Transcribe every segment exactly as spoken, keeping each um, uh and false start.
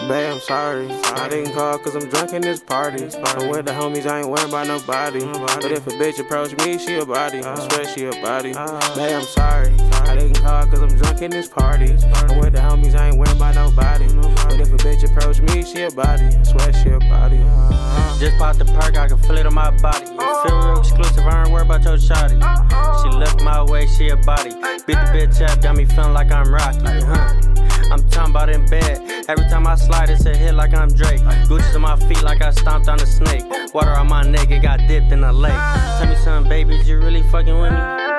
Babe, I'm sorry. I didn't call cause I'm drunk in this party. I'm with the homies, I ain't worried about nobody. But if a bitch approach me, she a body. I swear she a body. Babe, I'm sorry. I didn't call cause I'm drunk in this party. I'm with the homies, I ain't worried about nobody. But if a bitch approach me, she a body. I swear she a body. Just popped the perk, I can feel it on my body. You feel real exclusive, I ain't worried about your shawty. She left my way, she a body. Beat the bitch up, got me feeling like I'm Rocky, huh? I'm talking about in bed. Every time I slide, it's a hit like I'm Drake. Gucci's on my feet like I stomped on a snake. Water on my neck, it got dipped in a lake. Tell me something, baby, is you really fucking with me?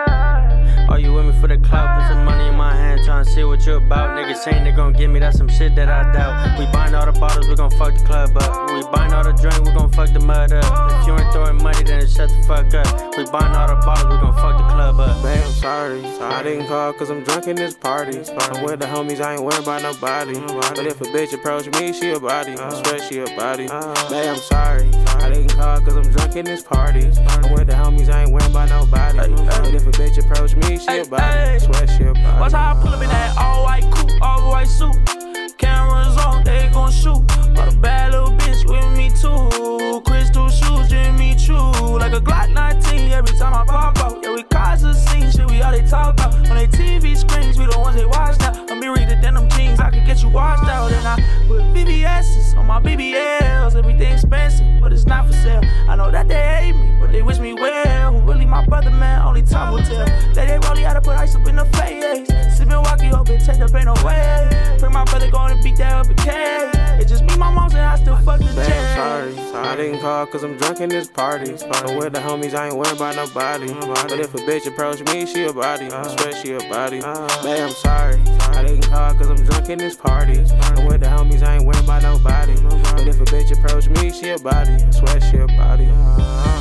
Are you with me for the clout? Put some money in my hand, tryna see what you about. Niggas saying they gon' give me, that's some shit that I doubt. We buying all the bottles, we gon' fuck the club up. We buying all the drink, we gon' fuck the mud up. If you ain't throwing money, then shut the fuck up. We buying all the bottles, we gon' fuck the club up. Babe, I'm sorry. I didn't call cause I'm drunk in this party. I'm with the homies, I ain't worried about nobody. But if a bitch approach me, she a body. I swear she a body. Babe, I'm sorry. I didn't call cause I'm drunk in this party. I'm with the homies, I ain't worried about nobody. But if a bitch approach me, she a body. I swear she a body. Watch how I pull up in that all white coupe, all white suit. Cameras on, they gon' shoot. Got a bad little bitch with me too. Crystal shoes, Jimmy Choo. Like a Glock nineteen every time I pop out. Yeah, we cause a scene, shit, we all they talk about. On they T V screens, we the ones they watch now. Let me read the denim jeans, I can get you washed out. And I put B B S's on my B B Ls. Everything expensive, but it's not for sale. I know that they hate me, but they wish me well. Who really my brother, man? Only time will tell. They they really had to put ice up in the face. Sippin' walkie, hope it take up, ain't no way. Bring my brother going to beat that up a K. It's just me, my mom's, and I still fuck the Babe, jet. I'm sorry. I didn't call cause I'm drunk in this party. I'm with the homies, I ain't worried about nobody. But if a bitch approach me, she a body. I swear she a body. Babe, I'm sorry. I didn't call cause I'm drunk in this party. I'm with the homies, I ain't worried about nobody. But if a bitch approach me, she a body. I swear she a body.